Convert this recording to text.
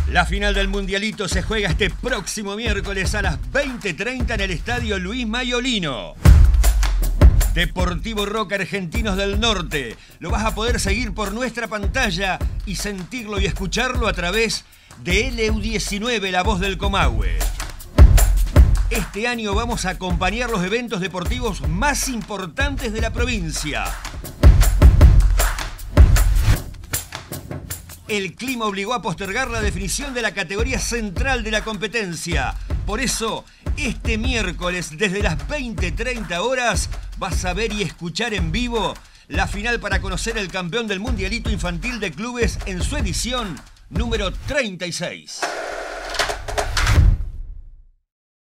La final del Mundialito se juega este próximo miércoles a las 20:30 en el Estadio Luis Maiolino. Deportivo Roca Argentinos del Norte. Lo vas a poder seguir por nuestra pantalla y sentirlo y escucharlo a través de LU19, la voz del Comahue. Este año vamos a acompañar los eventos deportivos más importantes de la provincia. El clima obligó a postergar la definición de la categoría central de la competencia. Por eso, este miércoles, desde las 20:30 horas, vas a ver y escuchar en vivo la final para conocer el campeón del Mundialito Infantil de Clubes en su edición número 36.